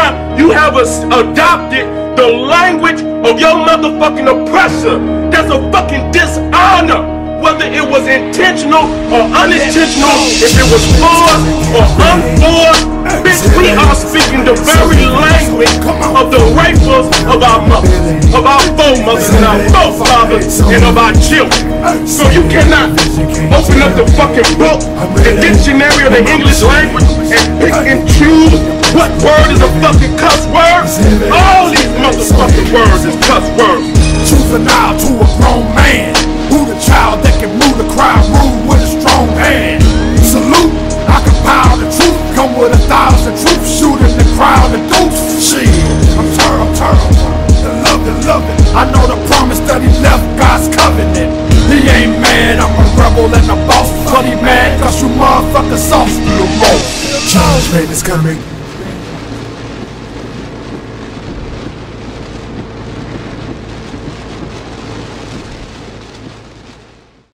now you have adopted the language of your motherfucking oppressor. That's a fucking dishonor. Whether it was intentional or unintentional, if it was forced or unforced, bitch, we are speaking the very language of the rapers of our mothers, of our foremothers and our forefathers, and of our children. So you cannot open up the fucking book, the dictionary of the English language, and pick and choose what word is a fucking cuss word. All these motherfucking words is cuss words. Juvenile to a grown man. Who the child that can move the crowd, move with a strong hand? Salute, I compile the truth, come with 1,000 troops, shooting the crowd and deuce. Shit, I'm turned, the love it. I know the promise that he left, God's covenant. He ain't mad, I'm a rebel and a boss, but he mad cause you motherfuckers soft. Judgment is coming.